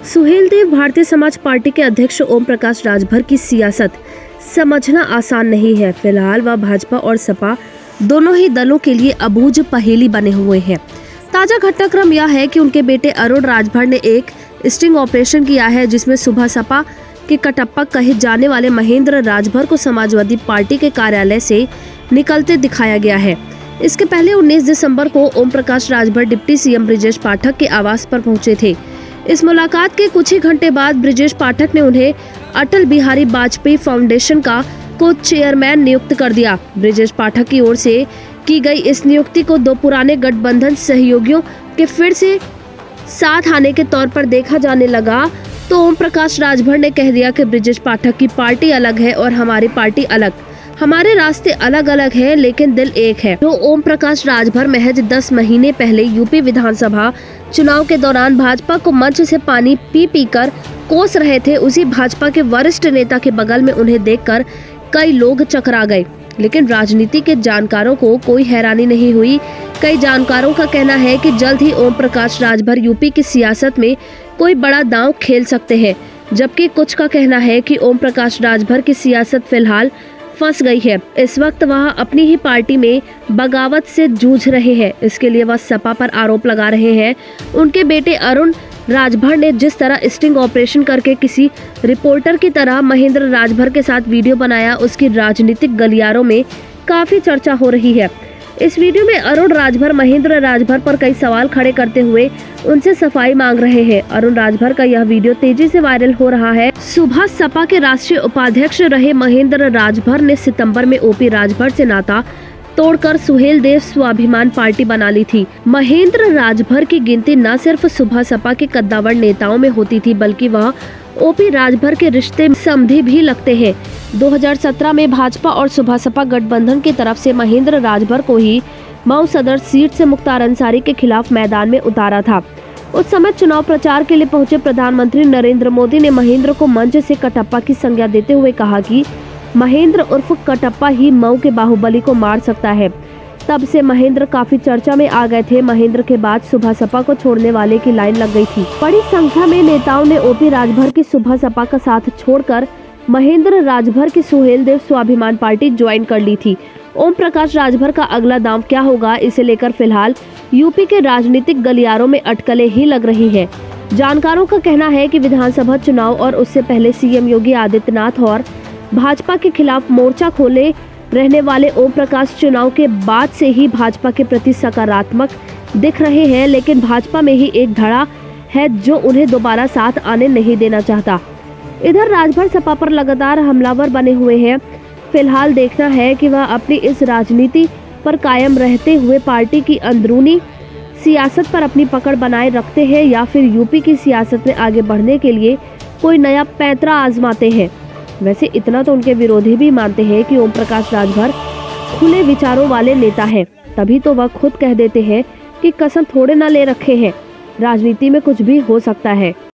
Suheldev Bharatiya Samaj party के अध्यक्ष ओम प्रकाश राजभर की सियासत समझना आसान नहीं है। फिलहाल वह भाजपा और सपा दोनों ही दलों के लिए अबूझ पहेली बने हुए हैं। ताजा घटनाक्रम यह है कि उनके बेटे अरुण राजभर ने एक स्टिंग ऑपरेशन किया है, जिसमें सुबह सपा के कटप्पा कहे जाने वाले महेंद्र राजभर को समाजवादी पार्टी के कार्यालय से निकलते दिखाया गया है। इसके पहले 19 दिसंबर को ओम प्रकाश राजभर डिप्टी सीएम ब्रिजेश पाठक के आवास पर पहुंचे थे। इस मुलाकात के कुछ ही घंटे बाद ब्रिजेश पाठक ने उन्हें अटल बिहारी वाजपेयी फाउंडेशन का को चेयरमैन नियुक्त कर दिया। ब्रिजेश पाठक की ओर से की गई इस नियुक्ति को दो पुराने गठबंधन सहयोगियों के फिर से साथ आने के तौर पर देखा जाने लगा, तो ओम प्रकाश राजभर ने कह दिया कि ब्रिजेश पाठक की पार्टी अलग है और हमारी पार्टी अलग, हमारे रास्ते अलग अलग हैं लेकिन दिल एक है। जो ओम प्रकाश राजभर महज 10 महीने पहले यूपी विधानसभा चुनाव के दौरान भाजपा को मंच से पानी पी कर कोस रहे थे, उसी भाजपा के वरिष्ठ नेता के बगल में उन्हें देखकर कई लोग चकरा गए। लेकिन राजनीति के जानकारों को कोई हैरानी नहीं हुई। कई जानकारों का कहना है कि जल्द ही ओम प्रकाश राजभर यूपी की सियासत में कोई बड़ा दांव खेल सकते हैं, जबकि कुछ का कहना है कि ओम प्रकाश राजभर की सियासत फिलहाल फंस गई है। इस वक्त वह अपनी ही पार्टी में बगावत से जूझ रहे हैं। इसके लिए वह सपा पर आरोप लगा रहे हैं। उनके बेटे अरुण राजभर ने जिस तरह स्टिंग ऑपरेशन करके किसी रिपोर्टर की तरह महेंद्र राजभर के साथ वीडियो बनाया, उसकी राजनीतिक गलियारों में काफी चर्चा हो रही है। इस वीडियो में अरुण राजभर महेंद्र राजभर पर कई सवाल खड़े करते हुए उनसे सफाई मांग रहे हैं। अरुण राजभर का यह वीडियो तेजी से वायरल हो रहा है। सुबह सपा के राष्ट्रीय उपाध्यक्ष रहे महेंद्र राजभर ने सितंबर में ओपी राजभर से नाता तोड़कर सुहेलदेव स्वाभिमान पार्टी बना ली थी। महेंद्र राजभर की गिनती न सिर्फ सुबह सपा के कद्दावर नेताओं में होती थी, बल्कि वह ओपी राजभर के रिश्ते समधी भी लगते हैं। 2017 में भाजपा और सुबह सपा गठबंधन की तरफ से महेंद्र राजभर को ही मऊ सदर सीट से मुख्तार अंसारी के खिलाफ मैदान में उतारा था। उस समय चुनाव प्रचार के लिए पहुंचे प्रधानमंत्री नरेंद्र मोदी ने महेंद्र को मंच से कटप्पा की संज्ञा देते हुए कहा कि महेंद्र उर्फ कटप्पा ही मऊ के बाहुबली को मार सकता है। तब से महेंद्र काफी चर्चा में आ गए थे। महेंद्र के बाद सुबह सपा को छोड़ने वाले की लाइन लग गई थी। बड़ी संख्या में नेताओं ने ओपी राजभर की सुबह सपा का साथ छोड़कर महेंद्र राजभर की सुहेलदेव स्वाभिमान पार्टी ज्वाइन कर ली थी। ओम प्रकाश राजभर का अगला दांव क्या होगा, इसे लेकर फिलहाल यूपी के राजनीतिक गलियारों में अटकलें ही लग रही है। जानकारों का कहना है कि विधानसभा चुनाव और उससे पहले सीएम योगी आदित्यनाथ और भाजपा के खिलाफ मोर्चा खोले रहने वाले ओम प्रकाश चुनाव के बाद से ही भाजपा के प्रति सकारात्मक दिख रहे हैं, लेकिन भाजपा में ही एक धड़ा है जो उन्हें दोबारा साथ आने नहीं देना चाहता। इधर राजभर सपा पर लगातार हमलावर बने हुए हैं। फिलहाल देखना है कि वह अपनी इस राजनीति पर कायम रहते हुए पार्टी की अंदरूनी सियासत पर अपनी पकड़ बनाए रखते हैं या फिर यूपी की सियासत में आगे बढ़ने के लिए कोई नया पैंतरा आजमाते हैं। वैसे इतना तो उनके विरोधी भी मानते हैं कि ओम प्रकाश राजभर खुले विचारों वाले नेता हैं, तभी तो वह खुद कह देते हैं कि कसम थोड़े ना ले रखे हैं, राजनीति में कुछ भी हो सकता है।